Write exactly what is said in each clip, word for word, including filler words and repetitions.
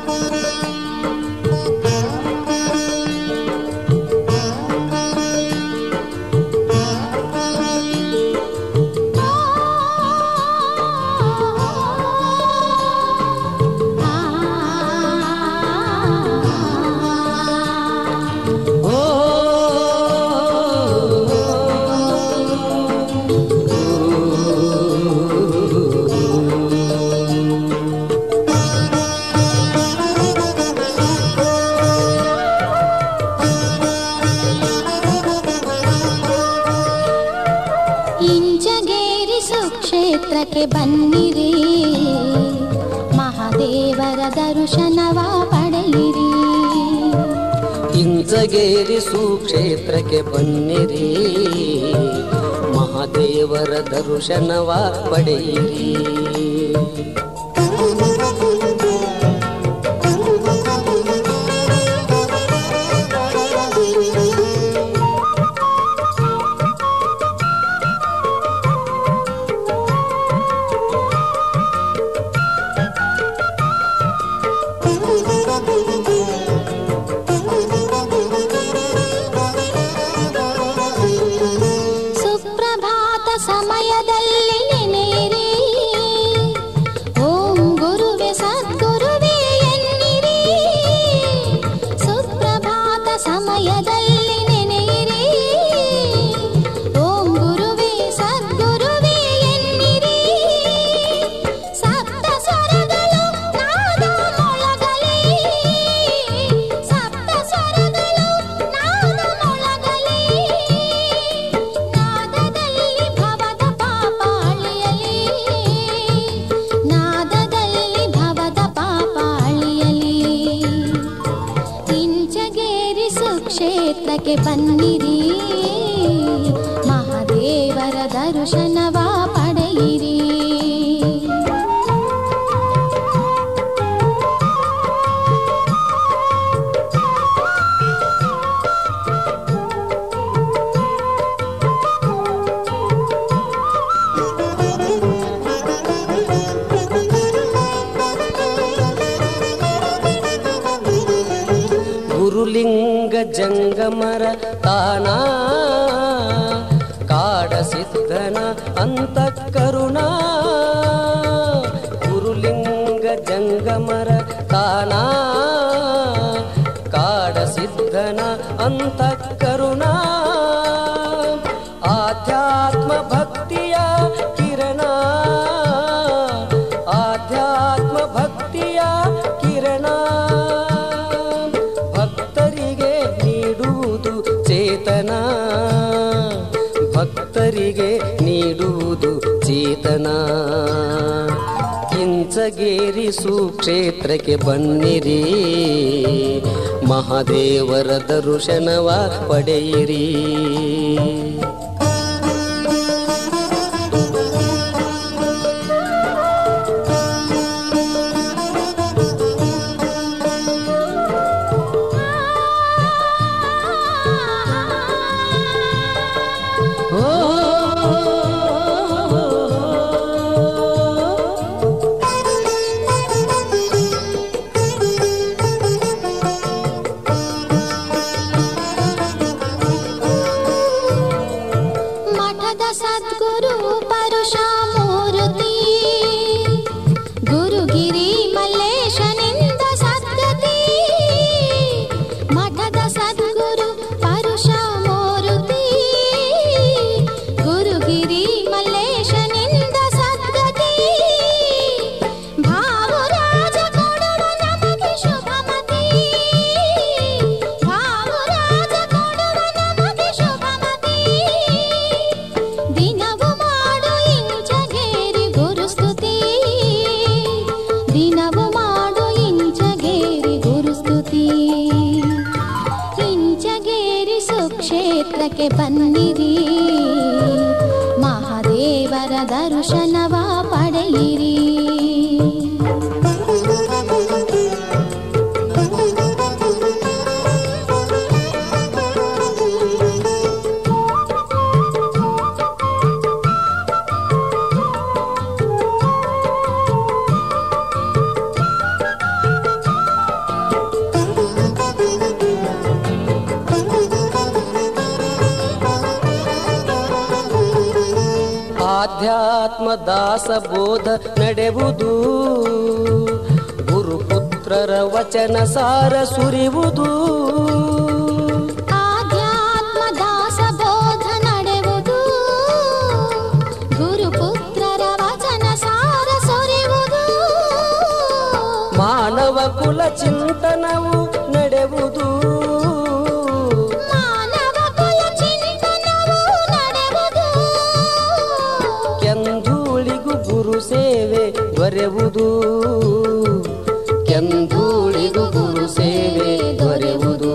ಕ್ಷೇತ್ರಕ್ಕೆ ಬನ್ನಿರಿ, ಮಹಾದೇವರ ದರ್ಶನವ ಪಡೆಯಿರಿ. ಇಂಚಗೇರಿ ಸುಕ್ಷೇತ್ರಕ್ಕೆ ಬನ್ನಿರಿ, ಮಹಾದೇವರ ದರ್ಶನವ ಪಡೆಯಿರಿ. ಸುಪ್ರಭಾತ ಸಮಯದಲ್ಲಿ ನೆನೆಯಿರಿ, ಓಂ ಗುರುವೆ ಸದ್ಗುರುವೆ ಎನ್ನಿರಿ. ಸುಪ್ರಭಾತ ಸಮಯದಲ್ಲಿ ನೆನೆಯಿರಿ, ಓಂ ಗುರುವೆ ಸದ್ಗುರುವೆ ಎನ್ನಿರಿ. ಸಪ್ತ ಸ್ವರಗಳು ನಾದ ಮೊಳಗಲಿ, ಸಪ್ತ ಸ್ವರಗಳು ನಾದ ಮೊಳಗಲಿ. ನಾದದಲ್ಲಿ ಭವದ ಪಾಪ ಅಳಿಯಲಿ, ನಾದದಲ್ಲಿ ಭವದ ಪಾಪ ಅಳಿಯಲಿ. ಇಂಚಗೇರಿ ಸುಕ್ಷೇತ್ರಕ್ಕೆ ಬನ್ನಿರಿ, ಮಹಾದೇವರ ದರ್ಶನವ ಪಡೆಯಿರಿ. ಗುರುಲಿಂಗ ಜಂಗಮರ ತಾನ, ಕಾಡಸಿದ್ದನ ಅಂತಃಕರುಣ. ಗುರುಲಿಂಗ ಜಂಗಮರ ತಾನ, ಕಾಡಸಿದ್ದನ ಅಂತಃಕರುಣ. ಆಧ್ಯಾತ್ಮ ಭಕ್ತಿಯ ಕಿರಣ, ಆಧ್ಯಾತ್ಮ ಭಕ್ತಿಯ ಕಿರಣ. ಭಕ್ತರಿಗೆ ನೀಡುವುದು ಚೇತನ, ಭಕ್ತರಿಗೆ ನೀಡುವುದು ಚೇತನ. ಇಂಚಗೇರಿ ಸುಕ್ಷೇತ್ರಕ್ಕೆ ಬನ್ನಿರಿ, ಮಹಾದೇವರ ದರ್ಶನವ ಪಡೆಯಿರಿ. ಮಠದ ಸದ್ಗುರು ಪರಶುರಾಮೂರ್ತಿ, ಗುರುಗಿರಿ ಮಲ್ಲೇಶನಿಂದ ಸದ್ಗತಿ. ಮಠದ ಸದ್ಗುರು ಪರಶುರಾಮೂರ್ತಿ, ಗುರುಗಿರಿ ಮಲ್ಲೇಶನಿಂದ ಸದ್ಗತಿ. ಭಾವುರಾಜ ಕೊಡುವ ನಮಗೆ ಶುಭಮತಿ, ಭಾವುರಾಜ ಕೊಡುವ ನಮಗೆ ಶುಭಮತಿ. ದಿನವು ಮಾಡು ಇಂಚಗೇರಿ ಗುರುಸ್ತುತಿ, ದಿನವು ಮಾಡು ಇಂಚಗೇರಿ ಗುರುಸ್ತುತಿ. ಇಂಚಗೇರಿ ಸುಕ್ಷೇತ್ರಕ್ಕೆ ಬನ್ನಿರಿ, ಮಹಾದೇವರ ದರ್ಶನವ ಪಡೆಯಿರಿ. ಆಧ್ಯಾತ್ಮ ದಾಸ ಬೋಧ ನಡೆವುದು, ಗುರುಪುತ್ರರ ವಚನ ಸಾರ ಸುರಿವುದು. ಆಧ್ಯಾತ್ಮ ದಾಸ ಬೋಧ ನಡೆವುದು, ಗುರುಪುತ್ರರ ವಚನ ಸಾರ ಸುರಿವುದು. ಮಾನವ ಕುಲ ಚಿಂತನವು ನಡೆವುದು, ಮಾನವ ಕುಲ ಚಿಂತನವು ನಡೆವುದು. ಕೆಂಧೂಳಿಗೂ ಗುರು ಸೇವೆ ದೊರೆಯುವುದು, ಕೆಂಧೂಳಿಗೂ ಗುರು ಸೇವೆ ದೊರೆಯುವುದು.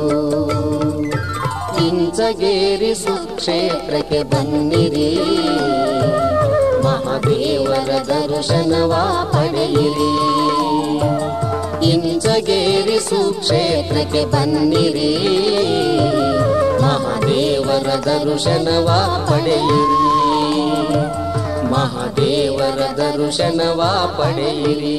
ಇಂಚಗೇರಿ ಸುಕ್ಷೇತ್ರಕ್ಕೆ ಬನ್ನಿರಿ, ಮಹಾದೇವರ ದರ್ಶನವ ಪಡೆಯಿರಿ. ಇಂಚಗೇರಿ ಸುಕ್ಷೇತ್ರಕ್ಕೆ ಬನ್ನಿರಿ, ಮಹಾದೇವರ ದರ್ಶನವ ಪಡೆಯಿರಿ. ಮಹಾದೇವರ ದರ್ಶನವ ಪಡೆಯಿರಿ.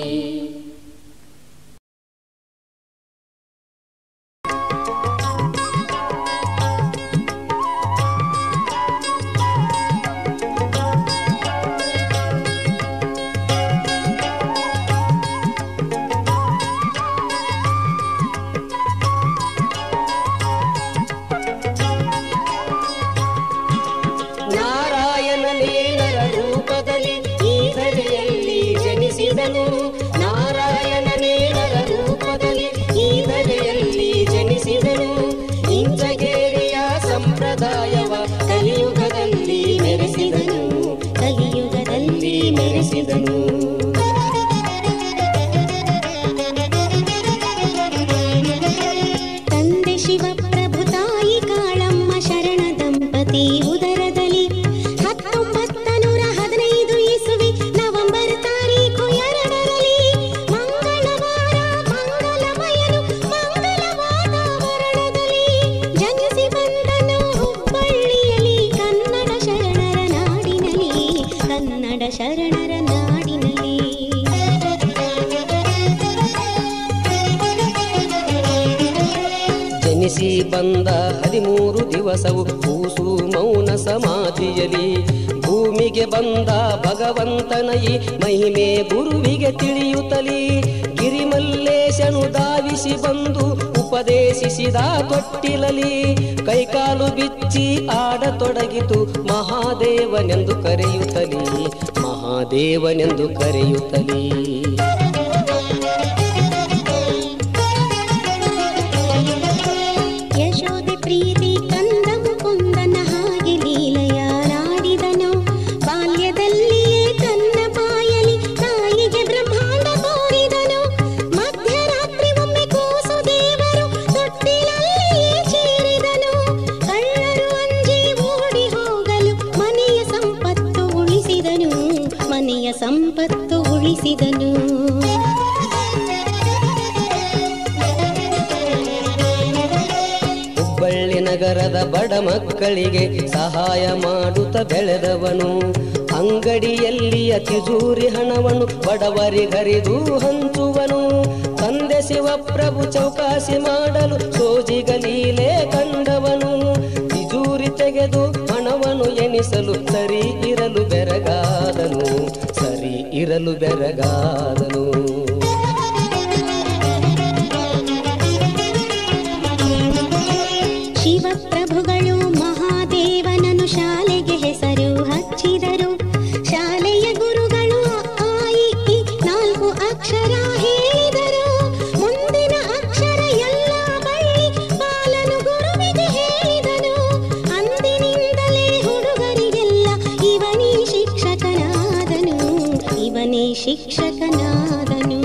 ನಾರಾಯಣನೇ ನರ ರೂಪದಲ್ಲಿ ಈ ಧರೆಯಲ್ಲಿ ಜನಿಸಿದನು. ಇಂಚಗೇರಿಯ ಸಂಪ್ರದಾಯವ ಕಲಿಯುಗದಲ್ಲಿ ಮೆರೆಸಿದನು, ಕಲಿಯುಗದಲ್ಲಿ ಮೆರೆಸಿದನು. ತಂದೆ ಶಿವಪ್ರಭು ತಾಯಿ ಕಾಳಮ್ಮ ಶರಣ ದಂಪತಿ ಉದರದಲ್ಲಿ ಹತ್ತೊಂಬತ್ತ ನೂರ ಹದಿನೈದು ಇಸುವಿ ನವೆಂಬರ್ ತಾರೀಖು ಎರಡರಲ್ಲಿ ಮಂಗಳವಾರ ಮಂಗಲಮಯನು ಮಂಗಲ ವಾತಾವರಣದಲ್ಲಿ ಜನಿಸಿ ಬಂದನು ಹುಬ್ಬಳ್ಳಿಯಲ್ಲಿ ಕನ್ನಡ ಶರಣರ ನಾಡಿನಲ್ಲಿ, ಕನ್ನಡ ಶರಣರ ನಾಡಿನಲ್ಲಿ. ಜನಿಸಿ ಬಂದ ಹದಿಮೂರು ದಿವಸವು ಕೂಸು ಮೌನ ಸಮಾಧಿಯಲ್ಲಿ, ಭೂಮಿಗೆ ಬಂದ ಭಗವಂತನ ಈ ಮಹಿಮೆ ಗುರುವಿಗೆ ತಿಳಿಯುತ್ತಲಿ. ಗಿರಿಮಲ್ಲೇಶನು ಧಾವಿಸಿ ಬಂದು ಉಪದೇಶಿಸಿದ ತೊಟ್ಟಿಲಲಿ, ಕೈಕಾಲು ಬಿಚ್ಚಿ ಆಡತೊಡಗಿತು ಮಹಾದೇವನೆಂದು ಕರೆಯುತ್ತಲಿ, ಮಹಾದೇವನೆಂದು ಕರೆಯುತ್ತಲಿ. ಯಶೋದೆ ಪ್ರೀತಿ ಕಂದ ಮುಕುಂದನ ಹಾಗೆ ಲೀಲೆಯಾಡಿದನು. ಬಾಲ್ಯದಲ್ಲಿಯೇ ತನ್ನ ಬಾಯಲಿ ತಾಯಿಗೆ ಬ್ರಹ್ಮಾಂಡ ತೋರಿದನು. ಮಧ್ಯರಾತ್ರಿ ಒಮ್ಮೆ ಕೂಸು ದೇವರು ತೊಟ್ಟಿಲಲ್ಲಿಯೇ ಚೇರಿದನು. ಕಳ್ಳರು ಅಂಜಿ ಓಡಿ ಹೋಗಲು ಮನೆಯ ಸಂಪತ್ತು ಉಳಿಸಿದನು, ಮನೆಯ ಸಂಪತ್ತು ಉಳಿಸಿದನು. ಹುಬ್ಬಳ್ಳಿ ನಗರದ ಬಡ ಮಕ್ಕಳಿಗೆ ಸಹಾಯ ಮಾಡುತ್ತ ಬೆಳೆದವನು. ಅಂಗಡಿಯಲ್ಲಿಯ ತಿಜೂರಿ ಹಣವನ್ನು ಬಡವರಿಗರಿದು ಹಂಚುವನು. ತಂದೆ ಶಿವಪ್ರಭು ಚೌಕಾಸಿ ಮಾಡಲು ಸೋಜಿಗಲೀಲೆ ಕಂಡವನು. ತಿಜೂರಿ ತೆಗೆದು ಹಣವನ್ನು ಎಣಿಸಲು ಸರಿ ಇರಲು ಬೆರಗಾದನು, ಸರಿ ಇರಲು ಬೆರಗಾದನು. ಶಿವಪ್ರಭುಗಳು ಮಹಾದೇವನನು ಶಾಲೆಗೆ ಹೆಸರು ಹಚ್ಚಿದರು. ಶಾಲೆಯ ಗುರುಗಳು ಆ ಇ ಈ ನಾಲ್ಕು ಅಕ್ಷರ ಹೇಳಿದರು. ಮುಂದಿನ ಅಕ್ಷರ ಎಲ್ಲ ಬಳ್ಳಿ ಬಾಲನು ಗುರುವಿಗೆ ಹೇಳಿದನು. ಅಂದಿನಿಂದಲೇ ಹುಡುಗರಿಗೆಲ್ಲ ಇವನೇ ಶಿಕ್ಷಕನಾದನು, ಇವನೇ ಶಿಕ್ಷಕನಾದನು.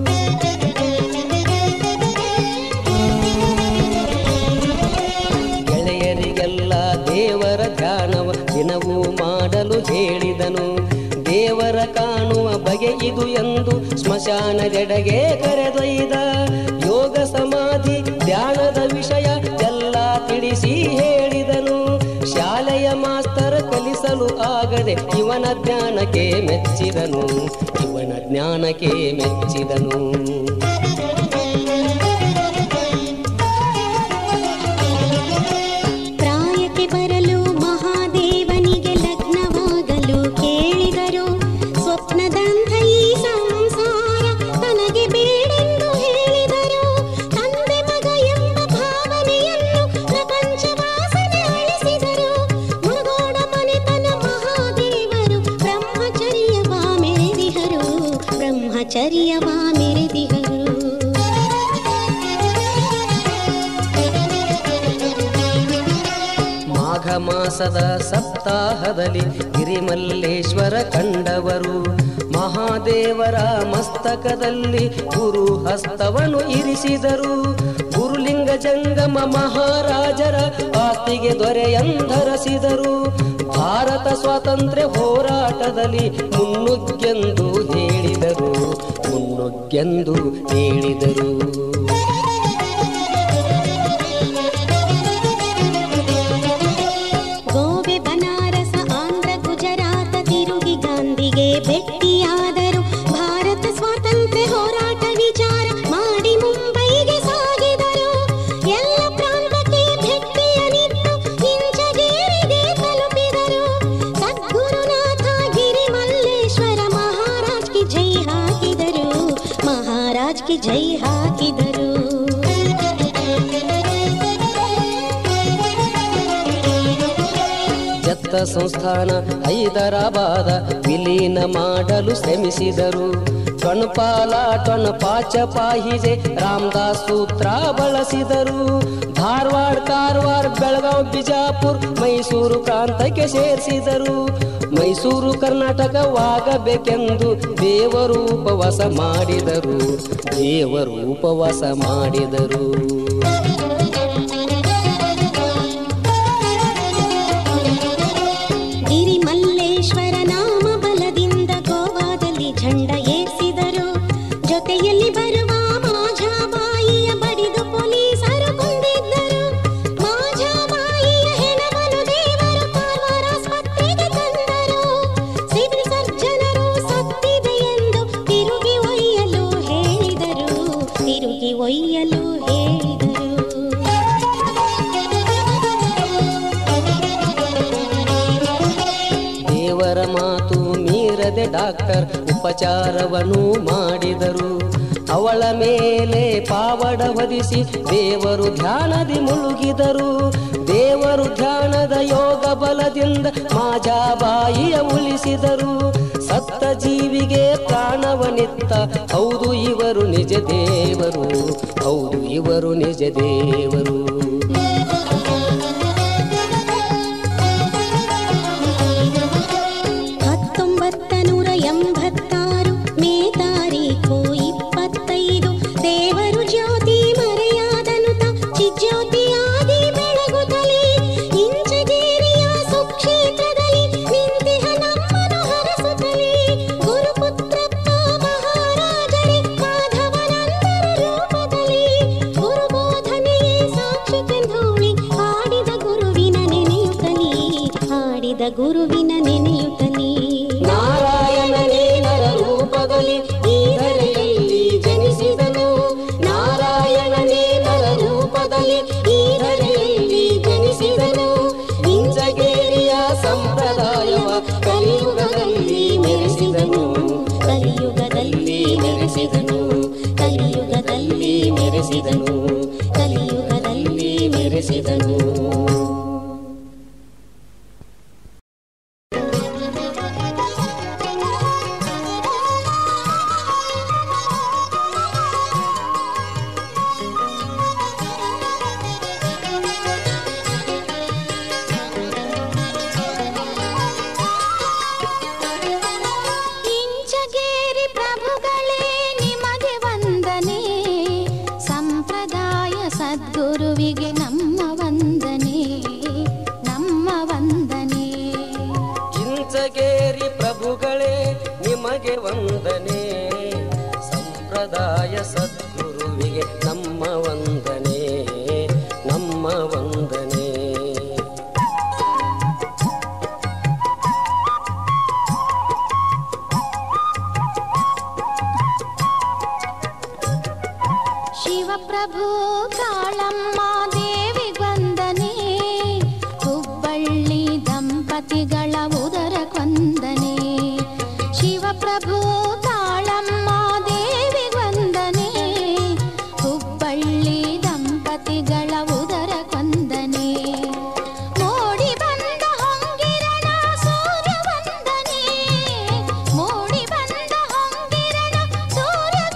ದೇವರ ಧ್ಯಾನವ ದಿನವೂ ಮಾಡಲು ಹೇಳಿದನು. ದೇವರ ಕಾಣುವ ಬಗೆ ಇದು ಎಂದು ಸ್ಮಶಾನದೆಡೆಗೆ ಕರೆದೊಯ್ದ. ಯೋಗ ಸಮಾಧಿ ಧ್ಯಾನದ ವಿಷಯ ಎಲ್ಲ ತಿಳಿಸಿ ಹೇಳಿದನು. ಶಾಲೆಯ ಮಾಸ್ತರ ಕಲಿಸಲು ಆಗದೆ ಇವನ ಜ್ಞಾನಕ್ಕೆ ಮೆಚ್ಚಿದನು, ಇವನ ಜ್ಞಾನಕ್ಕೆ ಮೆಚ್ಚಿದನು. ಪ್ರಾಯಕ್ಕೆ ಬರಲು ಮಹಾದೇವನಿಗೆ ಲಗ್ನವಾಗಲು ಸೌಂದರ್ಯವ ಮೆರೆದಿಹರು. ಮಾಘ ಮಾಸದ ಸಪ್ತಾಹದಲ್ಲಿ ಗಿರಿಮಲ್ಲೇಶ್ವರ ಕಂಡವರು ಮಹಾದೇವರ ಮಸ್ತಕದಲ್ಲಿ ಗುರು ಹಸ್ತವನ್ನು ಇರಿಸಿದರು. ಗುರುಲಿಂಗ ಜಂಗಮ ಮಹಾರಾಜರ ಆಸ್ತಿಗೆ ದೊರೆಯಂಧರಿಸಿದರು. ಭಾರತ ಸ್ವಾತಂತ್ರ್ಯ ಹೋರಾಟದಲ್ಲಿ ಮುನ್ನುಗ್ಗೆಂದು ಹೇಳಿದರು ಮುನ್ನುಗ್ಗೆಂದು ಹೇಳಿದರು. ಗೋವೆ ಬನಾರಸ ಆಂಧ್ರ ಗುಜರಾತ ತಿರುಗಿ ಗಾಂಧಿಗೆ ಭೇಟಿಯಾದರು. ಭಾರತ ಸ್ವಾತಂತ್ರ್ಯ ಹೋರಾಟ ವಿಚಾರ ಮಾಡಿ ಮುಂಬೈಗೆ ಸಾಗಿದರು. ಎಲ್ಲ ಪ್ರಾಂತಕ್ಕೆ ಭೇಟಿಯನಿತ್ತು ಇಂಚಗೇರಿಗೆ ತಲುಪಿದರು. ಸದ್ಗುರುನಾಥ ಗಿರಿಮಲ್ಲೇಶ್ವರ ಮಹಾರಾಜ್ ಕಿ ಜೈ ಹಾಕಿದರು ಮಹಾರಾಜ್ ಕಿ ಜೈ ಹಾಕಿದರು. ಜತ್ತ ಸಂಸ್ಥಾನ ಹೈದರಾಬಾದ ವಿಲೀನ ಮಾಡಲು ಶ್ರಮಿಸಿದರು. ಟೊಣಪಾಲ ಟೊಣಪಾಚ ಪಾಹಿಜೆ ರಾಮದಾಸ್ ಸೂತ್ರ ಬಳಸಿದರು. ಧಾರವಾಡ ಕಾರವಾರ ಬೆಳಗಾವಿ ಬಿಜಾಪುರ ಮೈಸೂರು ಪ್ರಾಂತಕ್ಕೆ ಸೇರಿಸಿದರು. ಮೈಸೂರು ಕರ್ನಾಟಕವಾಗಬೇಕೆಂದು ದೇವರು ಉಪವಾಸ ಮಾಡಿದರು ದೇವರು ಉಪವಾಸ ಮಾಡಿದರು. ಗಿರಿಮಲ್ಲೇಶ್ವರ ನಾಮ ಬಲದಿಂದ ಗೋವಾದಲ್ಲಿ ಝಂಡ ಏರಿಸಿದರು. ಜೊತೆಯಲ್ಲಿ ಬರುವ ಮಾಝಾಬಾಯಿಯ ಬಡಿದು ಪೊಲೀಸರು ಕೊಂದಿದ್ದರು. ಮಾಝಾಬಾಯಿಯ ಹೆಣವನ್ನು ದೇವರು ಕಾರವಾರ ಆಸ್ಪತ್ರೆಗೆ ತಂದರು. ಸಿವಿಲ್ ಸರ್ಜನರು ಸತ್ತಿದೆ ಎಂದು ತಿರುಗಿ ಒಯ್ಯಲು ಹೇಳಿದರು ತಿರುಗಿ ಒಯ್ಯಲು ಹೇಳಿದರು. ದೇವರ ಮಾತು ಮೀರದೆ ಡಾಕ್ಟರ್ ಉಪಚಾರವನ್ನು ಮಾಡಿದರು. ಅವಳ ಮೇಲೆ ಪಾವಡ ಹೊದಿಸಿ ದೇವರು ಧ್ಯಾನದಿ ಮುಳುಗಿದರು. ದೇವರು ಧ್ಯಾನದ ಯೋಗ ಬಲದಿಂದ ಮಾಜಾಬಾಯಿಯ ಉಳಿಸಿದರು. ಸತ್ತ ಜೀವಿಗೆ ಪ್ರಾಣವನಿತ್ತ ಹೌದು ಇವರು ನಿಜ ದೇವರು ಹೌದು ಇವರು ನಿಜ ದೇವರು. ಹತ್ತೊಂಬತ್ತ ನೂರ ಎಂಬತ್ತಾರು ಮೇ ತಾರೀಖು ಇಪ್ಪತ್ತೈದು ದೇವರು ಜ್ಯೋತಿ ಮರೆಯಾದನುತ ಚಿಜ್ಯೋತಿಯಾಗಿ ಬೆಳಗುತ್ತಲೇ ಇಂಚಗೇರಿಯ ಸುಕ್ಷೇತ್ರದಲ್ಲಿ ನಿಂತಿಹ ನಮ್ಮನು ಹರಸುತ್ತಲೇ ಗುರುಪುತ್ರಪ್ಪ ಮಹಾರಾಜರೇ ಮಾಧವನಂದರ ರೂಪದಲ್ಲಿ ಗುರುಬೋಧನೆಯೇ ಸಾಕ್ಷಿಕೆಂದೋಳಿ ಹಾಡಿದ ಗುರುವಿನ ನೆನೆಯುತ್ತಲೇ ಹಾಡಿದ ಗುರುವಿನ ನೆನೆಯುತ್ತಲೇ. ನಾರಾಯಣನೇ ನರ ರೂಪದಲ್ಲಿ ಈ ಧರೆಯಲ್ಲಿ ಜನಿಸಿದನು. ನಾರಾಯಣನೇ ನರ ರೂಪದಲ್ಲಿ ಈ ಧರೆಯಲ್ಲಿ ಜನಿಸಿದನು. ಇಂಚಗೇರಿಯ ಸಂಪ್ರದಾಯವ ಕಲಿಯುಗದಲ್ಲಿ ಮೆರೆಸಿದನು ಕಲಿಯುಗದಲ್ಲಿ ಮೆರೆಸಿದನು ಕಲಿಯುಗದಲ್ಲಿ ಮೆರೆಸಿದನು ಕಲಿಯುಗದಲ್ಲಿ ಮೆರೆಸಿದನು. ಇಂಚಗೇರಿ ಪ್ರಭುಗಳೇ ನಿಮಗೆ ವಂದನೆ. ಸಂಪ್ರದಾಯ ಸದ್ಗುರುವಿಗೆ ನಮ್ಮ ವಂದನೆ ನಮ್ಮ ವಂದನೆ. ಇಂಚಗೇರಿ ಪ್ರಭುಗಳೇ ನಿಮಗೆ ವಂದನೆ. ಸಂಪ್ರದಾಯ ಸದ್ಗುರುವಿಗೆ ನಮ್ಮ ವಂದನೆ ನಮ್ಮ ವಂದನೆ. ಶಿವಪ್ರಭು ಕಾಳಮ್ಮ ದೇವಿ ವಂದನೆ. ಹುಬ್ಬಳ್ಳಿ ದಂಪತಿಗಳ ಉದರ ಕೊಂದನೆ. ಶಿವಪ್ರಭು ಕಾಳಮ್ಮ ದೇವಿ ವಂದನೆ. ಹುಬ್ಬಳ್ಳಿ ದಂಪತಿಗಳ ಉದರ ಕೊಂದನೆ. ಮೋಡಿ ಬಂದ ಹೊಂಗಿರಣ ಸೂರ್ಯ ವಂದನೆ. ಮೋಡಿ ಬಂದ ಹೊಂಗಿರಣ ಸೂರ್ಯ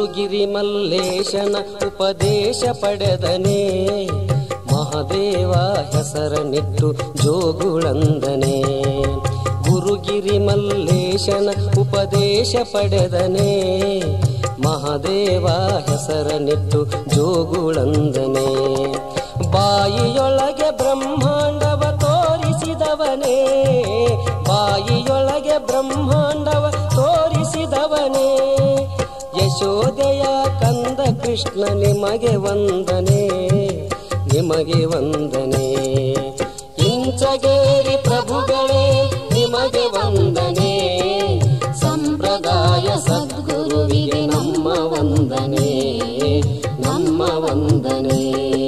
ಗುರುಗಿರಿ ಮಲ್ಲೇಶನ ಉಪದೇಶ ಪಡೆದನೆ, ಮಹಾದೇವ ಹೆಸರನಿಟ್ಟು ಜೋಗುಳಂದನೆ. ಗುರುಗಿರಿ ಮಲ್ಲೇಶನ ಉಪದೇಶ ಪಡೆದನೆ, ಮಹಾದೇವ ಹೆಸರನಿಟ್ಟು ಜೋಗುಳಂದನೆ. ಬಾಯಿಯೊಳಗೆ ಬ್ರಹ್ಮಾಂಡವ ತೋರಿಸಿದವನೇ, ಬಾಯಿಯೊಳಗೆ ಬ್ರಹ್ಮಾಂಡವ ತೋರಿಸಿದವನೇ. ಯಶೋದೆಯ ಕಂದ ಕೃಷ್ಣ ನಿಮಗೆ ವಂದನೆ, ನಿಮಗೆ ವಂದನೆ. ಇಂಚಗೇರಿ ಪ್ರಭುಗಳೇ ನಿಮಗೆ ವಂದನೆ, ಸಂಪ್ರದಾಯ ಸದ್ಗುರುವಿಗೆ ನಮ್ಮ ವಂದನೆ, ನಮ್ಮ ವಂದನೆ.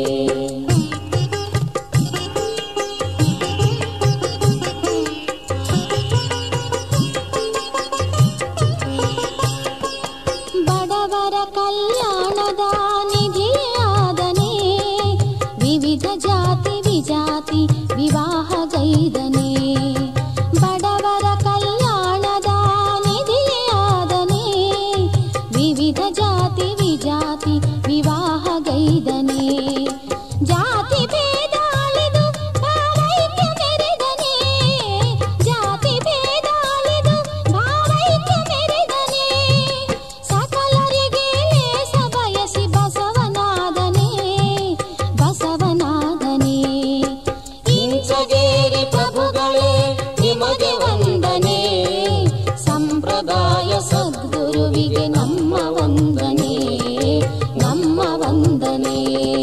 ಬಡವರ ಕಲ್ಯಾಣದ ನಿಧಿಯಾದನೆ, ವಿವಿಧ ಜಾತಿ ವಿಜಾತಿ ವಿವಾಹಗೈದನೆ. ಬಡವರ ಕಲ್ಯಾಣದ ನಿಧಿಯಾದನೆ, ವಿವಿಧ ಜಾತಿ ವಿಜಾತಿ ವಿವಾಹಗೈದನೆ. ಜಾತಿ ಭೇದ ಅಳಿದು ಭಾವೈಕ್ಯ ಮೆರೆದನೆ, ಜಾತಿ ಭೇದ ಅಳಿದು ಭಾವೈಕ್ಯ ಮೆರೆದನೆ. ಸಕಲರಿಗೆ ಲೇಸ ಬಯಸಿ ಬಸವನಾದನೆ, ಬಸವನಾದನೆ. ಇಂಚಗೇರಿ ಪ್ರಭುಗಳೇ ನಿಮಗೆ ವಂದನೆ, ಸಂಪ್ರದಾಯ ಸದ್ಗುರುವಿಗೆ ನಮ್ಮ ವಂದನೆ, ನಮ್ಮ ವಂದನೆ.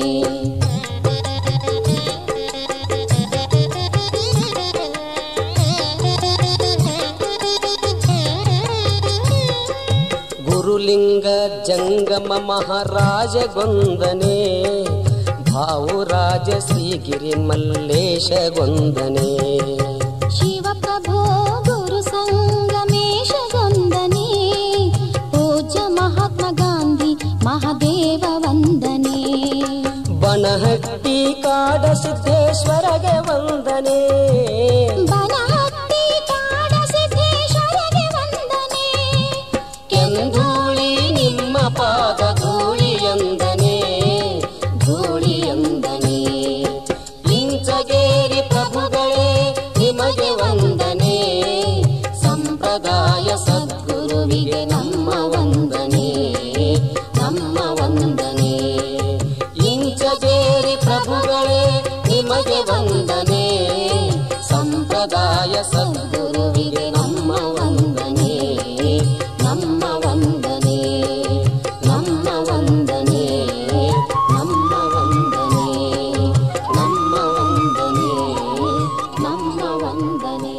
ಗುರುಲಿಂಗ ಜಂಗಮ ಮಹಾರಾಜ ಗೊಂದನೆ, ಭಾವುರಾಜ ಶ್ರೀಗಿರಿ ಮಲ್ಲೇಶ ಗೊಂದನೆ. ಶಿವಪ್ರಭೋ ಗುರು ಸಂಗಮೇಶ ಗೊಂದನೆ, ಪೂಜ್ಯ ಮಹಾತ್ಮ ಗಾಂಧಿ ಮಹಾದೇವ ವಂದನೆ. ಬನಹಟ್ಟಿ ಕಾಡ ಸಿದ್ದೇಶ್ವರಗೆ ವಂದನೆ, ಬನಹಟ್ಟಿ ಕಾಡ ಸಿದ್ದೇಶ್ವರಗೆ ವಂದನೆ. ಕೆಂಧೂಳಿ ನಿಮ್ಮ ಪಾದ ಧೂಳಿ ಎಂದನೆ, ಧೂಳಿ ಎಂದನೆ. ಇಂಚಗೇರಿ ಪ್ರಭುಗಳೇ ನಿಮಗೆ ವಂದನೆ, ಸಂಪ್ರದಾಯ ಸದ್ಗುರುವಿಗೆ ನಮ್ಮ ವಂದನೆ, ನಮ್ಮ ವಂದನೆ. ಇಂಚಗೇರಿ ಪ್ರಭುಗಳೇ ನಿಮಗೆ ವಂದನೆ, ಸಂಪ್ರದಾಯ ಸದ್ಗುರುವಿಗೆ ನಮ್ಮ ವಂದನೆ, ನಮ್ಮ ವಂದನೆ, ನಮ್ಮ ವಂದನೆ, ನಮ್ಮ ವಂದನೆ, ನಮ್ಮ ವಂದನೆ, ನಮ್ಮ ವಂದನೆ.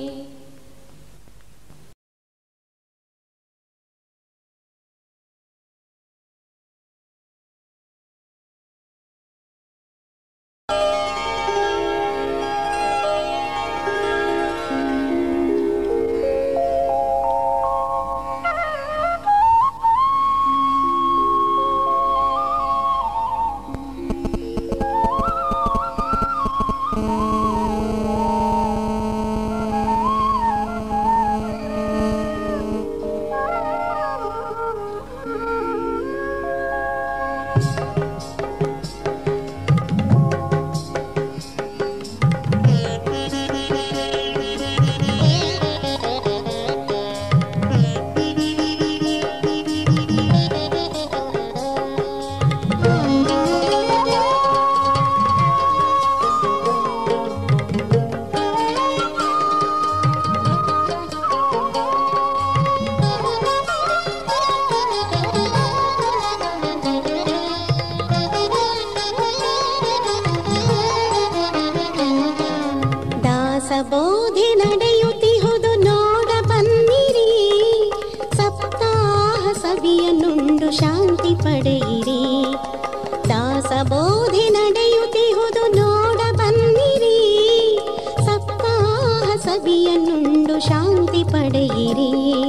ದಾಸಬೋಧಿ ನಡೆಯುತ್ತಿಹುದು ನೋಡ ಬನ್ನಿರಿ, ಸಪ್ತಾಹ ಸವಿಯನ್ನುಂಡು ಶಾಂತಿ ಪಡೆಯಿರಿ. ದಾಸಬೋಧಿ ನಡೆಯುತ್ತಿಹುದು ನೋಡ ಬನ್ನಿರಿ, ಸಪ್ತಾಹ ಸವಿಯನ್ನುಂಡು ಶಾಂತಿ ಪಡೆಯಿರಿ.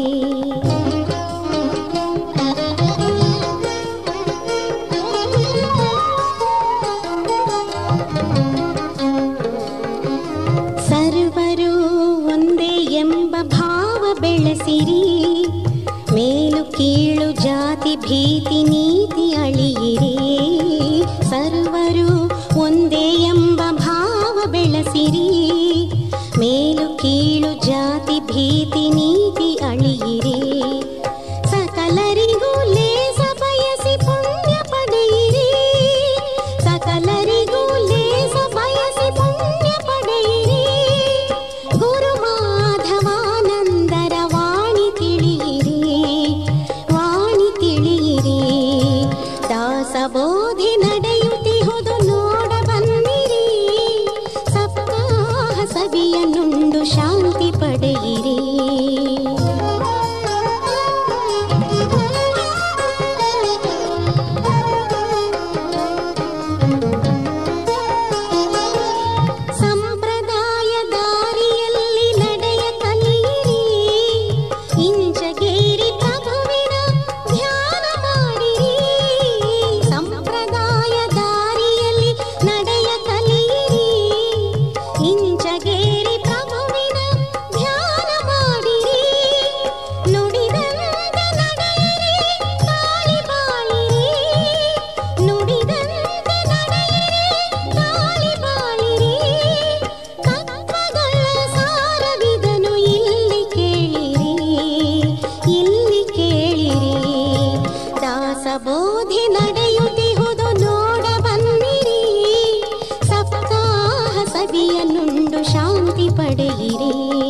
ಸರ್ವರು ಒಂದೇ ಎಂಬ ಭಾವ ಬೆಳೆಸಿರಿ, ಮೇಲು ಕೀಳು ಜಾತಿ ಭೀತಿ ನೀತಿ ಅಳಿಯಿರಿ, ಸರ್ವರು ಒಂದೇ ಎಂಬ ಭಾವ ಬೆಳೆಸಿರಿ. ಮೇಲು ಕೀಳು ಜಾತಿ ಭೀತಿ ನೀತಿ ಅಳಿಯಿರಿ, ಸಕಲರಿಗೂ ಲೇಸ ಬಯಸಿ ಪುಣ್ಯ ಪಡೆಯಿರಿ. ಸಕಲರಿಗೂ ಲೇಸ ಬಯಸಿ ಪುಣ್ಯ ಪಡೆಯಿರಿ. ಗುರು ಮಾಧವಾನಂದರ ವಾಣಿ ತಿಳಿಯಿರಿ, ವಾಣಿ ತಿಳಿಯಿರಿ. ದಾಸಬೋಧಿ ನಡೆಯುತ್ತಿಹುದು ನೋಡ ಬನ್ನಿರಿ, ಸಪ್ತಾಹ ಸವಿಯನ್ನುಂಡು ಶಾಂತಿ ಪಡೆಯಿರಿ. ಸಂಪ್ರದಾಯ ದಾರಿಯಲ್ಲಿ ನಡೆಯ ಕಲಿಯಿರಿ, ಇಂಚಗೇರಿ ಪ್ರಭುವಿನ ಧ್ಯಾನ ಮಾಡಿರಿ. ಸಂಪ್ರದಾಯ ದಾರಿಯಲ್ಲಿ ನಡೆಯ ಕಲಿಯಿರಿ, ಇಂಚಗೇರಿ ಪ್ರಭುವಿನ ಧ್ಯಾನ ಮಾಡಿರಿ. ನುಡಿದಂತೆ ನಡೆಯಿರಿ, ತಾಳಿ ಬಾಳಿರಿ. ನುಡಿದಂತೆ ನಡೆಯಿರಿ, ತಾಳಿ ಬಾಳಿರಿ. ತತ್ವಗಳ ಸಾರವಿದನು ಇಲ್ಲಿ ಕೇಳಿರಿ, ಇಲ್ಲಿ ಕೇಳಿರಿ. ದಾಸಬೋಧಿ ನಡೆಯುತ್ತಿಹುದು ನೋಡ ಬನ್ನಿರಿ, ಸಪ್ತಾಹ ಸವಿಯನ್ನುಂಡು ಶಾಂತಿ ಪಡೆಯಿರಿ.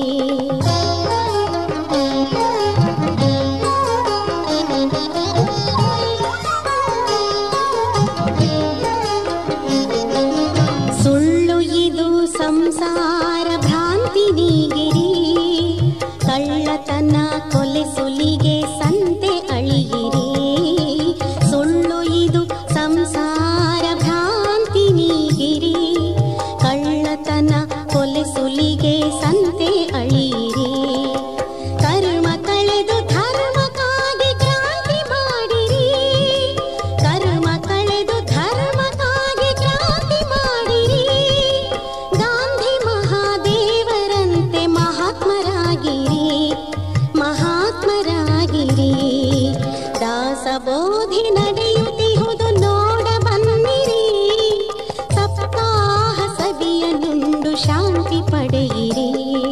ಸುಳ್ಳು ಇದು ಸಂಸಾರ ಭ್ರಾಂತಿ ನೀಗಿರಿ, ಕಳ್ಳತನ ಕೊಲೆ ಸುಲಿಗೆ ಸಂತೆ ಅಳಿಯಿರಿ. ಸುಳ್ಳು ಇದು ಸಂಸಾರ ಭ್ರಾಂತಿ ನೀಗಿರಿ, ಕಳ್ಳತನ ಕೊಲೆ ಸುಲಿಗೆ ಸಂತೆ ಅಳಿಯಿರಿ. ಕರ್ಮ ಕಳೆದು ಧರ್ಮಕ್ಕಾಗಿ ಕ್ರಾಂತಿ ಮಾಡಿರಿ, ಕರ್ಮ ಕಳೆದು ಧರ್ಮಕ್ಕಾಗಿ ಕ್ರಾಂತಿ ಮಾಡಿರಿ. ಗಾಂಧಿ ಮಹಾದೇವರಂತೆ ಮಹಾತ್ಮರಾಗಿರಿ, ಮಹಾತ್ಮರಾಗಿರಿ. ದಾಸಬೋಧಿ ನಡೆಯುತ್ತಿಹುದು ನೋಡ ಬನ್ನಿರಿ, ಸಪ್ತಾಹ ಸವಿಯನ್ನುಂಡು ಶಾಂತಿ ಪಡೆಯಿರಿ.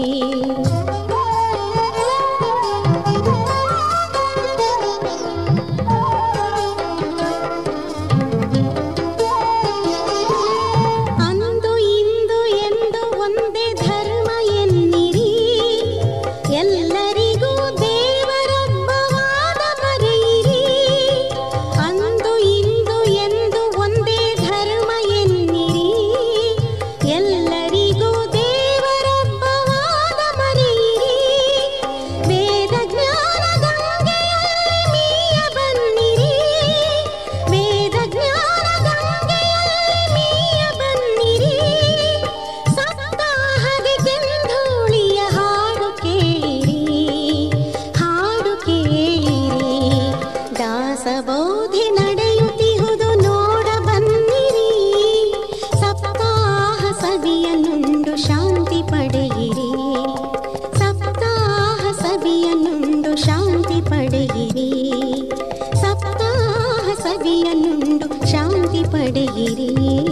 ಅಂದು ಇಂದು ಎಂದು ಒಂದೇ ಧರ್ಮ ಎನ್ನಿರಿ, ಎಲ್ಲರಿಗೂ ದೇವರೊಬ್ಬವಾದ ಮರೆಯಿರಿ. ಅಂದು ಇಂದು ಎಂದು ಒಂದೇ ಧರ್ಮ ಎನ್ನಿರಿ, ಎಲ್ಲರಿಗೂ ದೇವರೊಬ್ಬವಾದ ಮರೆಯಿರಿ. ವೇದ ಜ್ಞಾನ ಗಂಗೆಯಲ್ಲಿ ಮೀಯ ಬನ್ನಿರಿ, ವೇದ ಜ್ಞಾನ ಗಂಗೆಯಲ್ಲಿ ಮೀಯ ಬನ್ನಿರಿ. ಸಪ್ತಾಹದಿ ಕೆಂಧೂಳಿಯ ಹಾಡು ಕೇಳಿರಿ, ಹಾಡು ಕೇಳಿರಿ. ದಾಸಬೋಧಿ ನಡೆಯುತ್ತಿಹುದು ನೋಡ ಬನ್ನಿರಿ, ಸಪ್ತಾಹ ಸವಿಯನ್ನುಂಡು ಶಾಂತಿ ಪಡೆಯಿರಿ. ಸಪ್ತಾಹ ಸವಿಯನ್ನುಂಡು ಶಾಂತಿ ಪಡೆಯಿರಿ, ಸಪ್ತಾಹ ಸವಿಯನ್ನುಂಡು ಶಾಂತಿ ಪಡೆಯಿರಿ.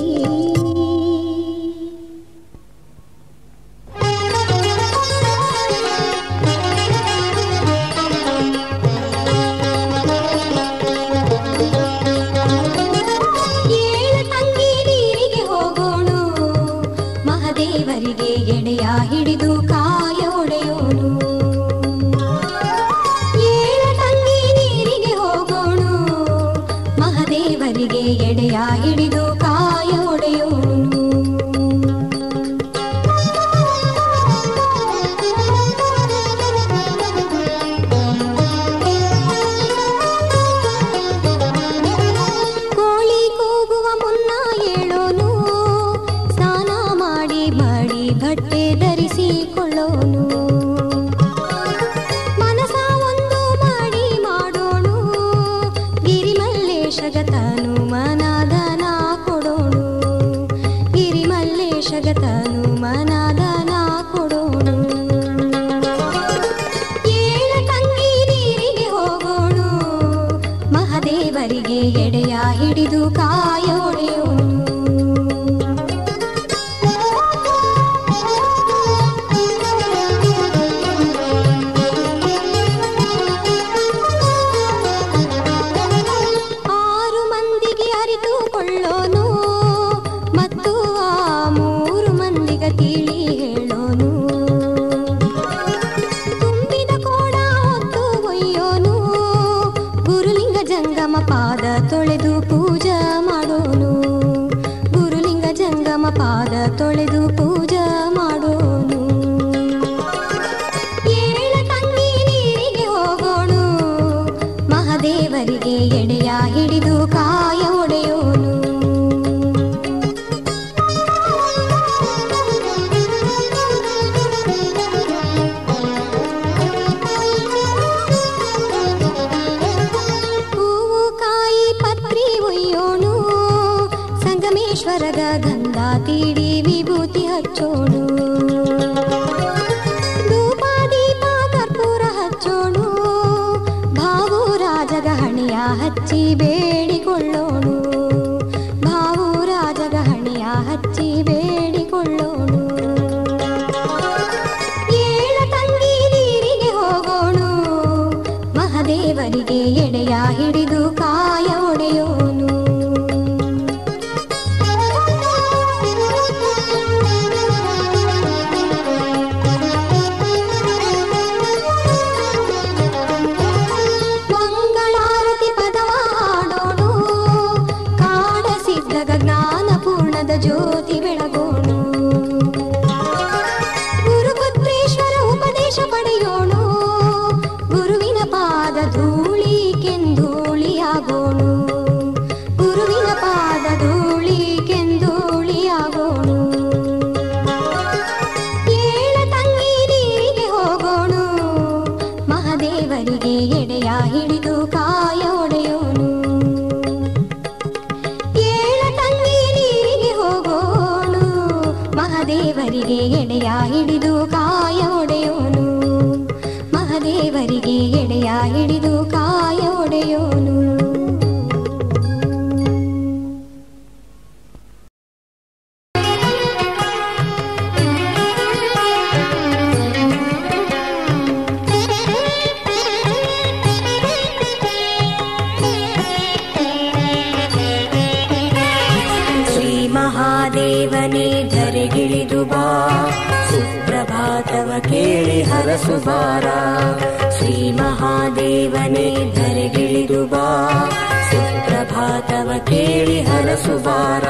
ಏಳು ತಂಗಿ ನೀರಿಗೆ ಹೋಗೋಣ, ಮಹದೇವರಿಗೆ ಎಡೆಯ ಹಿಡಿದು ಕಾಯ ಒಡೆಯೋನು. ಏಳು ತಂಗಿ ನೀರಿಗೆ ಹೋಗೋಣ, ಮಹದೇವರಿಗೆ ಎಡೆಯ ಹಿಡಿದು ಕಾಯ ಒಡೆಯೋನು. ಕೋಳಿ ಕೂಗುವ ಮುನ್ನ ಏಳೋನು, ಸ್ನಾನ ಮಾಡಿ ಮಾಡಿ ಬಟ್ಟೆ ಧರಿಸಿಕೊಳ್ಳೋನು. ಮನಸ ಒಂದು ಮಾಡಿ ಮಾಡೋಣು, ಗಿರಿಮಲ್ಲೇಶಗತನು ಮನದನ ಕೊಡೋಣು. ಗಿರಿಮಲ್ಲೇಶಗತನು ಮನದನ ಕೊಡೋಣು. ಏಳು ತಂಗಿ ನೀರಿಗೆ ಹೋಗೋಣು, ಮಹದೇವ ಜಂಗಮ ಪಾದ ತೊಳೆದು ಪೂಜಾ ಮಾಡೋನು ಗುರುಲಿಂಗ ಜಂಗಮ ಪಾದ ತೊಳೆದು ಪೂಜಾ ಮಾಡೋನು ಏಳ ತಂಗಿ ನೀರಿಗೆ ಹೋಗೋಣು ಮಹಾದೇವರಿಗೆ ಎಡೆಯ ಹಿಡಿದು ಕಾಯ ಒಡೆಯೋನು ಸಂಗಮೇಶ್ವರದ ಗಂಧ ತೀಡಿ ವಿಭೂತಿ ಹಚ್ಚೋಣು ಧೂಪ ದೀಪ ಕರ್ಪೂರ ಹಚ್ಚೋಣು ಭಾವು ರಾಜಗ ಹಣಿಯ ಹಚ್ಚಿ ಬೇಡಿಕೊಳ್ಳೋಣು ಭಾವು ರಾಜಗ ಹಣಿಯ ಹಚ್ಚಿ ಬೇಡಿಕೊಳ್ಳೋಣು ಏಳ ತಂಗಿ ನೀರಿಗೆ ಹೋಗೋಣು ಮಹಾದೇವರಿಗೆ ಎಡೆಯ ಹಿಡಿದು ಕಾಯ ಒಡೆಯೋನು ಜ್ಯೋತಿ ಬೆಳಗೋಣು ಗುರುಪುತ್ರೇಶ್ವರ ಉಪದೇಶ ಪಡೆಯೋಣು ಗುರುವಿನ ಪಾದ ಧೂಳಿ ಕೆಂಧೂಳಿಯಾಗೋಣು ಗುರುವಿನ ಪಾದ ಧೂಳಿ ಕೆಂಧೂಳಿಯಾಗೋಣು ಏಳ ತಂಗಿ ನೀರಿಗೆ ಹೋಗೋಣು ಮಹಾದೇವರಿಗೆ ಎಡೆಯ ಹಿಡಿದು ಕಾಯ ಒಡೆಯೋನು ಮಹಾದೇವರಿಗೆ ಎಡೆಯ ಹಿಡಿದು ಕಾಯ ಒಡೆಯೋನು ಮಹಾದೇವರಿಗೆ ಎಡೆಯ ಹಿಡಿದು ಕಾಯ ಒಡೆಯೋನು ಮಹಾದೇವನೇ ಧರೆಗಿಳಿದು ಬಾ ಸುಪ್ರಭಾತವ ಕೇಳಿ ಹರಸು ಬಾರ ಶ್ರೀ ಮಹಾದೇವನೇ ಧರೆಗಿಳಿದು ಬಾ ಸುಪ್ರಭಾತವ ಕೇಳಿ ಹರಸು ಬಾರ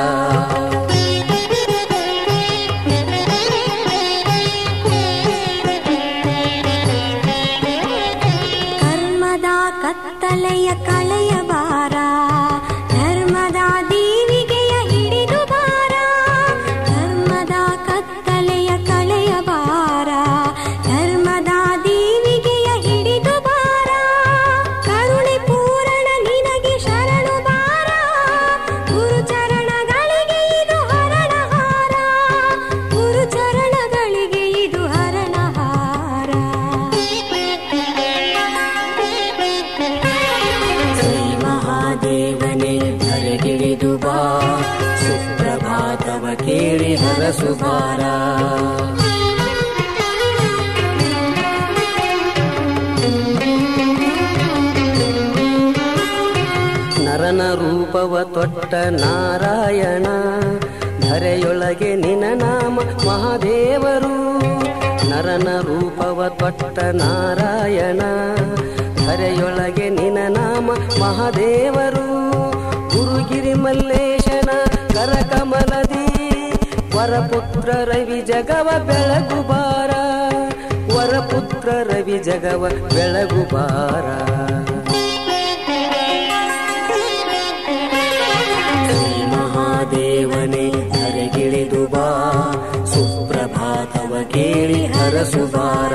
ಕರ್ಮದ ಕತ್ತಲೆಯ ಕಳೆಯ ಬಾರ ಧರ್ಮದ ದೀವಿಗೆಯ ಹಿಡಿದು ಬಾರ ಧರ್ಮದ ಕತ್ತಲೆಯ ಕಳೆಯ ಬಾರ ಧರ್ಮದ ದೀವಿಗೆಯ ಹಿಡಿದು ಬಾರ ಕರುಣೆ ಪೂರಣ ನಿನಗೆ ಶರಣು ಬಾರ ಗುರು ಚರಣಗಳಿಗೆ ಇದು ಹರಣಹಾರ ಗುರು ಚರಣಗಳಿಗೆ ಇದು ಹರಣಹಾರ ಶ್ರೀ ಮಹಾದೇವನೇ ಧರೆಗಿಳಿದು ಬಾ ಸುಪ್ರಭಾತವ ಕೇಳಿ ಹರಸು ಬಾರ ನರನ ರೂಪವ ತೊಟ್ಟ ನಾರಾಯಣ ಧರೆಯೊಳಗೆ ನಿನ ನಾಮ ಮಹಾದೇವರು ನರನ ರೂಪವ ತೊಟ್ಟ ನಾರಾಯಣ ಧರೆಯೊಳಗೆ ನಿನ ನಾಮ ಮಹಾದೇವರು ಗುರುಗಿರಿ ಮಲ್ಲೇಶನ ಕರಕಮಲದಿ ವರಪುತ್ರ ರವಿ ಜಗವ ಬೆಳಗು ಬಾರ ವರಪುತ್ರ ರವಿ ಜಗವ ಬೆಳಗು ಬಾರ ಶ್ರೀ ಮಹಾದೇವನೇ ಧರೆಗಿಳಿದು ಬಾ ಸುಪ್ರಭಾತವ ಕೇಳಿ ಹರಸು ಬಾರ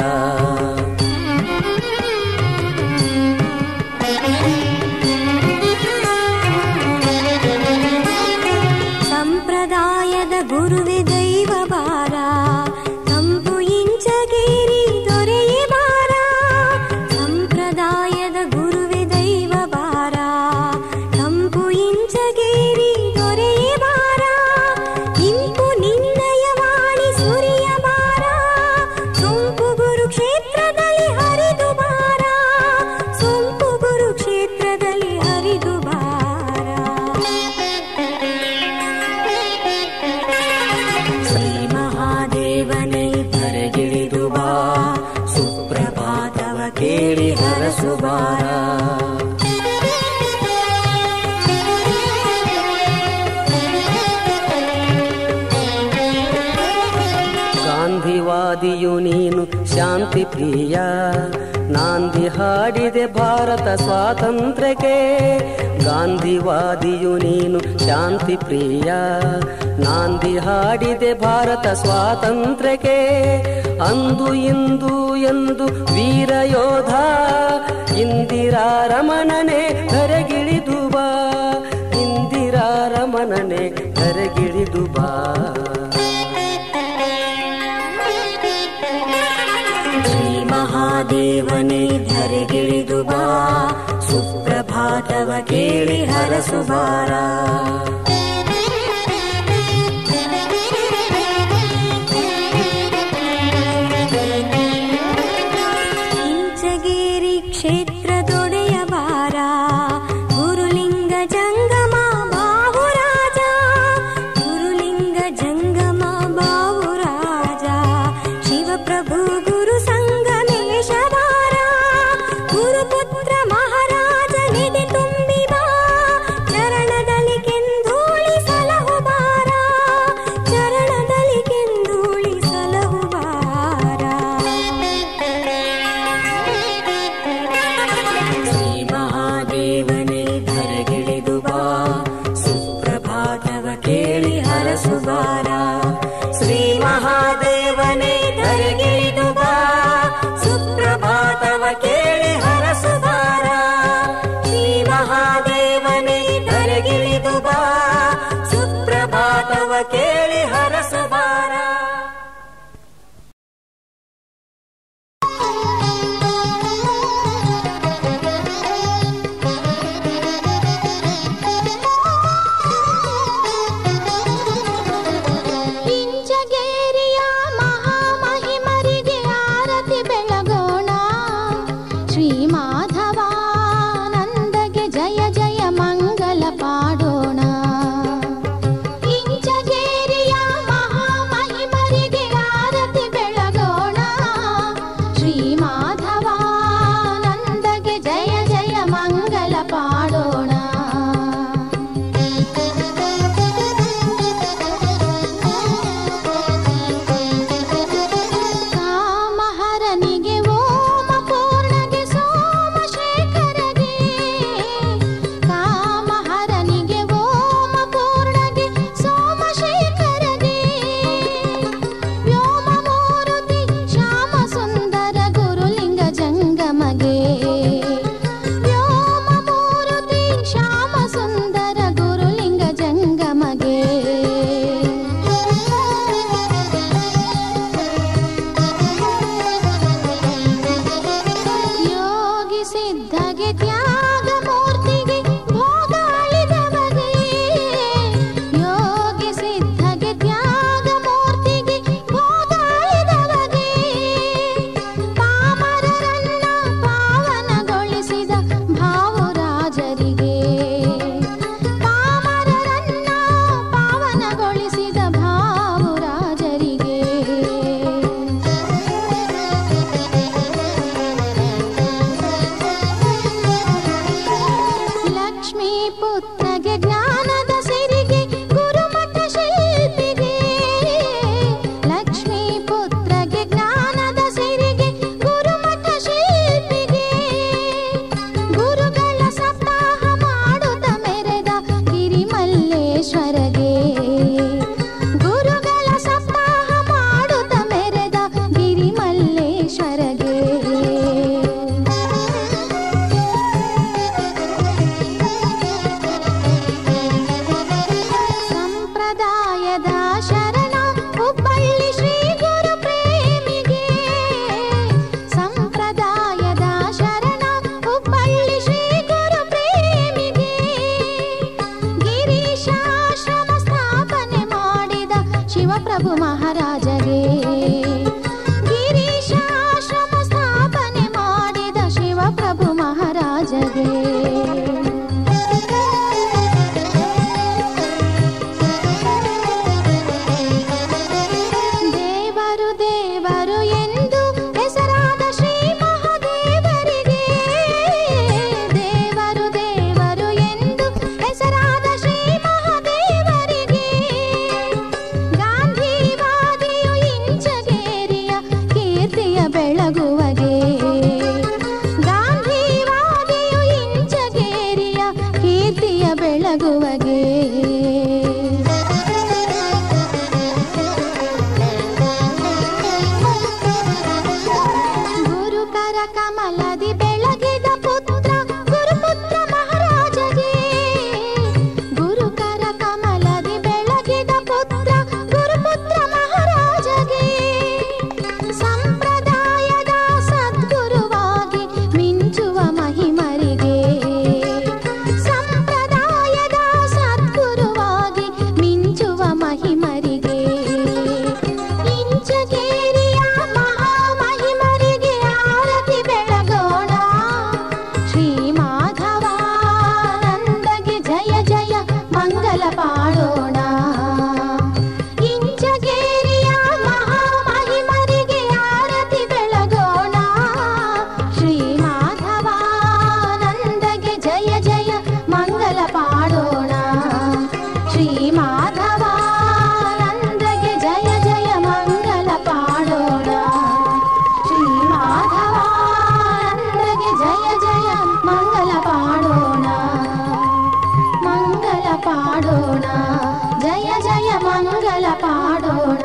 ಸಂಪ್ರದಾಯದ ಗುರುವೆ ದೈವ ಬಾರ ತಂಪು ಇಂಚಗೇರಿ ದೊರೆಯೇ ಬಾರ ಸಂಪ್ರದಾಯದ ಗುರು ಶಾಂತಿ ಪ್ರಿಯ. ನಾಂದಿ ಹಾಡಿದೆ ಭಾರತ ಸ್ವಾತಂತ್ರ್ಯಕ್ಕೆ, ಗಾಂಧಿವಾದಿಯು ನೀನು ಶಾಂತಿ ಪ್ರಿಯ. ನಾಂದಿ ಹಾಡಿದೆ ಭಾರತ ಸ್ವಾತಂತ್ರ್ಯಕ್ಕೆ, ಅಂದು ಇಂದು ಎಂದು ವೀರ ಯೋಧ ಇಂದಿರಾ ರಮಣನೆ ಧರೆಗಿಳಿದು ಬಾ, ಇಂದಿರಾ ರಮಣನೆ ಧರೆಗಿಳಿದು ಬಾ. ಶ್ರೀ ಮಹಾದೇವನೇ ಧರೆಗಿಳಿದು ಬಾ, ಸುಪ್ರಭಾತವ ಕೇಳಿ ಹರಸುಬಾರ. ಕ್ಷೇತ್ರದೊಡೆಯ ಬಾರ, ಗುರುಲಿಂಗ ಜಂಗಮ ಬಾವುರಾಜ, ಗುರುಲಿಂಗ ಜಂಗಮ ಬಾವುರಾಜ. ಶಿವಪ್ರಭು ಗುರು ಸಂಗಮೇಶ ಬಾರ, ಗುರುಪುತ್ರ ಮಹಾರಾಜ ನಿಧಿ ತುಂಬಿ ಬಾ. ಚರಣದಲ್ಲಿ ಕೆಂದೂಳಿ ಸಲಹು ಬಾರ, ಚರಣದಲ್ಲಿ ಕೆಂದೂಳಿ ಸಲಹು ಬಾರ. ದೇವನೇ ಧರೆಗಿಳಿದು ಬಾ, ಸುಪ್ರಭಾತವ ಕೇಳಿ ಹರಸುಬಾರ. ಶ್ರೀ ಮಹಾದೇವನೇ ಧರೆಗಿಳಿದು ಬಾ, ಸುಪ್ರಭಾತವ ಕೇಳಿ ಹರಸುಬಾರ. ಶ್ರೀ ಮಹಾದೇವನೇ ಧರೆಗಿಳಿದು ಬಾ, ಸುಪ್ರಭಾತವ ಕೇಳಿ ಹರಸುಬಾರ. ಶಿವಪ್ರಭು ಮಹಾರಾಜರೇ ಗಿರೀಶಾಶ್ರಮ ಸ್ಥಾಪನೆ ಮಾಡಿದ ಶಿವಪ್ರಭು ಮಹಾರಾಜರೇ ದೇವರು ದೇವರು ಎಂದು ಹೆಸರಾದ ಶ್ರೀ ಮಹಾದೇವರಿಗೆ ದೇವರು ದೇವರು ಎಂದು ಹೆಸರಾದ ಶ್ರೀ ಮಹಾದೇವರಿಗೆ ಗಾಂಧಿವಾದಿಯು ಇಂಚಗೇರಿಯ ಕೀರ್ತಿಯ ಬೆಳ ಬೆಳಗುವಗೆ. ಗುರುಕರ ಕಮಲದಿ ಬೆಳಗಿದ ಪುತ್ರ ಗುರುಪುತ್ರ ಮಹಾರಾಜಗೆ. ಗುರುಕರ ಕಮಲದಿ ಬೆಳಗಿದ ಪುತ್ರ ಗುರುಪುತ್ರ ಮಹಾರಾಜಗೆ. ಸಂಪ್ರದಾಯದ ಸದ್ಗುರುವಾಗಿ ಮಿಂಚುವ ಮಹಿಮರಿಗೆ. ಸಂಪ್ರದಾಯದ ಸದ್ಗುರುವಾಗಿ ಮಿಂಚುವ ಮಹಿಮರಿಗೆ. ಇಂಚಗೇರಿಯ ಮಹಾಮಹಿಮರಿಗೆ ಆರತಿ ಬೆಳಗೋಣ. ಶ್ರೀ ಮಾಧವಾನಂದಗೆ ಜಯ ಜಯ ಮಂಗಲ ಪಾಡೋಣ. ಇಂಚಗೇರಿಯ ಮಹಾಮಹಿಮರಿಗೆ ಆರತಿ ಬೆಳಗೋಣ. ಶ್ರೀ ಮಾಧವಾನಂದಗೆ ಜಯ ಜಯ ಮಂಗಲ ಪಾಡೋಣ. ಶ್ರೀ ಮಾಧವಾನಂದಗೆ ಜಯ ಜಯ ಮಂಗಲ ಪಾಡೋಣ. ಶ್ರೀ ಮಾಧವಾನಂದಗೆ ಜಯ ಜಯ ಮಂಗಲ ಪಾಡೋಣ. ಮಂಗಲ ಪಾಡೋಣ. ಜಯ ಜಯ ಮಂಗಲ ಪಾಡೋಣ.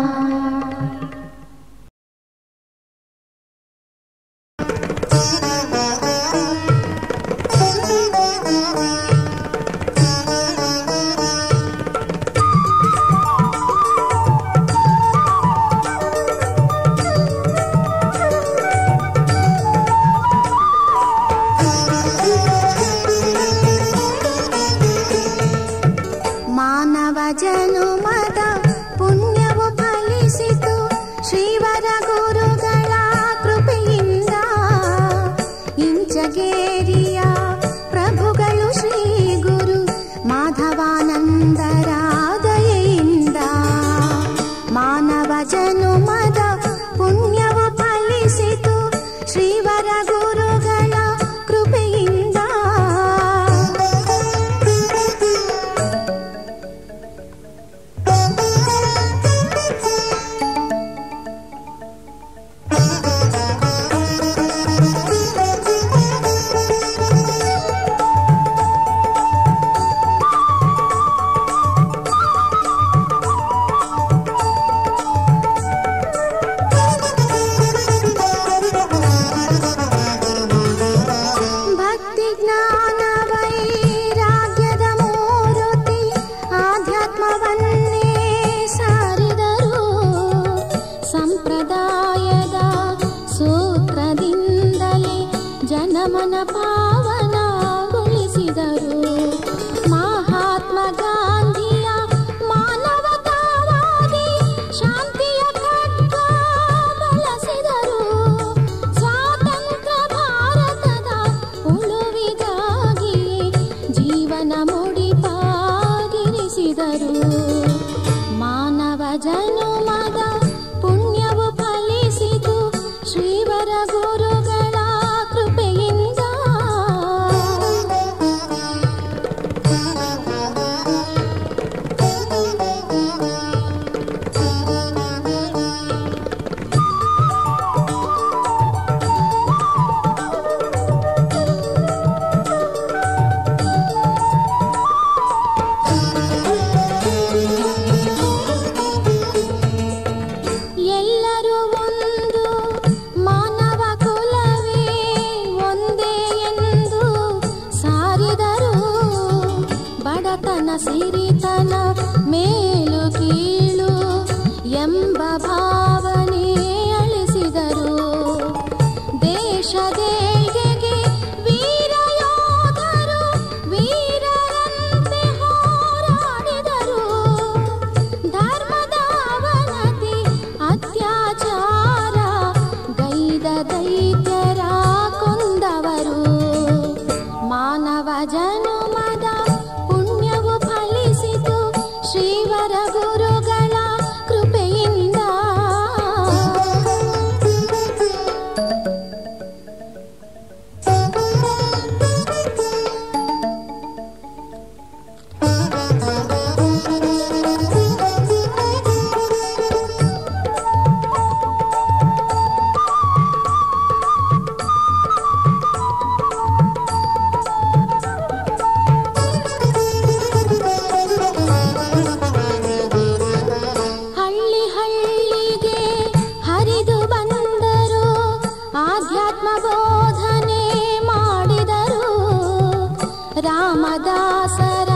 ಮಾನವ ಜನುಮದ ಪುಣ್ಯವು ಫಲಿಸಿತು ಶ್ರೀವರ ಗುರುಗಳ ಕೃಪೆಯಿಂದ. ಇಂಚಗೇರಿಯ ಪ್ರಭುಗಳು ಶ್ರೀ ಗುರು ಮಾಧವಾನಂದರ ದಯೆಯಿಂದ. ಮಾನವ ಜನುಮದ ಪುಣ್ಯವು ಫಲಿಸಿತು ಶ್ರೀವರ ಗುರುಗಳ ಕೃಪೆಯಿಂದ. ಭಕ್ತಿ ಜ್ಞಾನ ವೈರಾಗ್ಯದ ಮೂರುತಿ ಆಧ್ಯಾತ್ಮವನ್ನೇ ಸಾರಿದರು. ಸಂಪ್ರದಾಯದ ಸೂತ್ರದಿಂದಲೇ ಜನಮನ ಪಾವನಗೊಳಿಸಿದರು. ಮಹಾತ್ಮ ಗಾಂಧಿಯ ಮಾನವತಾವಾದಿ ಶಾಂತಿಯ ಖಡ್ಗ ಬಳಸಿದರು. ಸ್ವಾತಂತ್ರ್ಯ ಭಾರತದ ಉಳುವಿಗಾಗಿ ಜೀವನ ಮುಡಿಪಾಗಿರಿಸಿದರು. ಮಾನವ ಜನುಮದ ಪುಣ್ಯವು ಫಲಿಸಿತು ಶ್ರೀವರ ಗುರುಗಳ ಕೃಪೆಯಿಂದ. ಎಲ್ಲರೂ ಒಂದು ಮಾನವ ಕುಲವೇ ಒಂದೇ ಎಂದು ಸಾರಿದರು. ಬಡತನ ಸಿರಿತನ ಮೇಲು ಕೀಳು ಎಂಬ ಭಾವನೆ ಅಳಿಸಿದರು. ದೇಶದೇಗೆಗೆ ವೀರ ಯೋಧರು ವೀರರಂತೆ ಹೋರಾಡಿದರು. ಧರ್ಮದ ಅವನತಿ ಅತ್ಯಾಚಾರ ಗೈದ ದೈತ್ಯರ ಕೊಂದವರು. ಮಾನವ ಜನುಮದ ಪುಣ್ಯವು ಫಲಿಸಿತು ಶ್ರೀವರ ಗುರುಗಳ ಕೃಪೆಯಿಂದ. ರಾಮದಾಸರ